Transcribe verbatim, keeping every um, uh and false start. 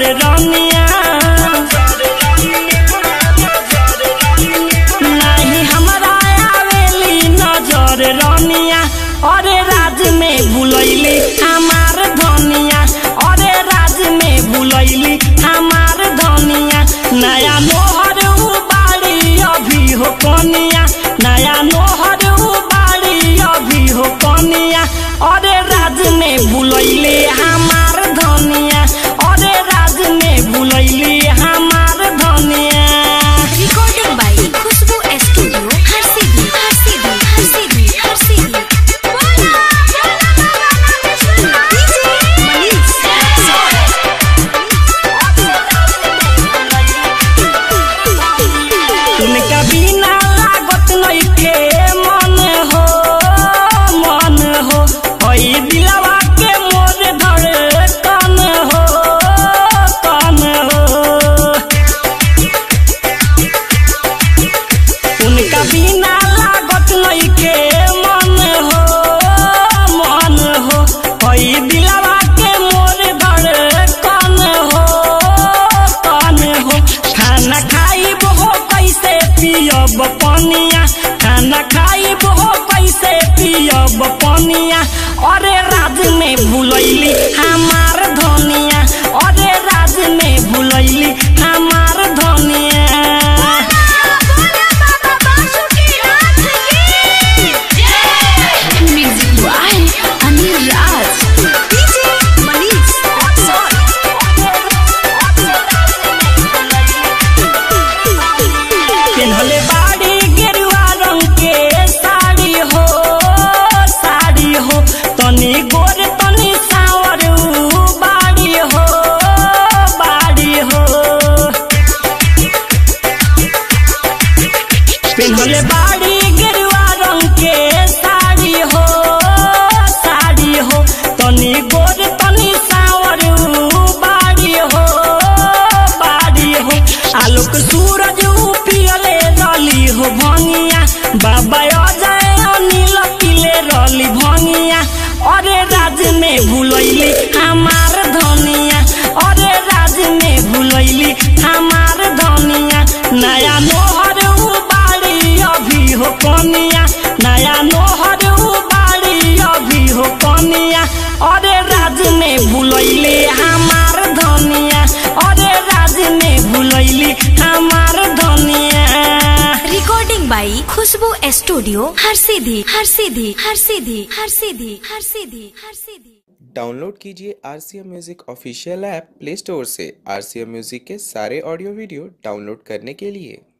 रानिया नहीं हमरा आवेली नजर रानिया अरे राज में भूलैली हमार धनिया अरे राज में भूलैली हमार धनिया नया नोहर बाड़ी अभी हो कनिया नया नोहर बाड़ी अभी हो कनिया अरे राज में भूलैली हमार धनिया अरे राज में भूलैली हमार धनिया। Recording by Khushboo studio Harsiddhi Harsiddhi Harsiddhi Harsiddhi तुमका बिना लागत नइखे मन हो मन हो ओई दिलवा के मोर धड़कन हो कन हो तुमका बिना लागत नइखे मन हो मन हो ओई दिलवा के मोर धड़कन हो कन हो खाना खाइब हो कैसे पियब पनिया खाना खाइब हो कैसे पियब पनिया अरे राज में भूलैली हमार धनिया अरे राज में भूलैली हमार धनिया। Music by Anil Raj DJ Manish पिन्हले बाड़ी गेरुआ रंग के साड़ी हो साड़ी हो तनी गोर तनी सावर बाड़ी हो बाड़ी हो पिन्हले बाड़ी गेरुआ रंग के साड़ी हो साड़ी हो तनी गोर तनी सावर बाड़ी हो बाड़ी हो आलोक सूरज पियले रली हो भंगिया बाबा अजय अनिल पिले रली भंगिया अरे राज में भूलैली हमार धनिया अरे राज में भूलैली हमार धनिया नया नोहर बाड़ी अभी हो कनिया नया नोहर बाड़ी अभी हो कनिया अरे राज में भूलैली हमार धनिया अरे राज में भूलैली हमार धनिया। Recording by Khushboo studio Harsiddhi Harsiddhi Harsiddhi Harsiddhi Harsiddhi Harsiddhi. Download कीजिए RCM music official app play store से आरसीएम म्यूजिक के सारे ऑडियो वीडियो डाउनलोड करने के लिए।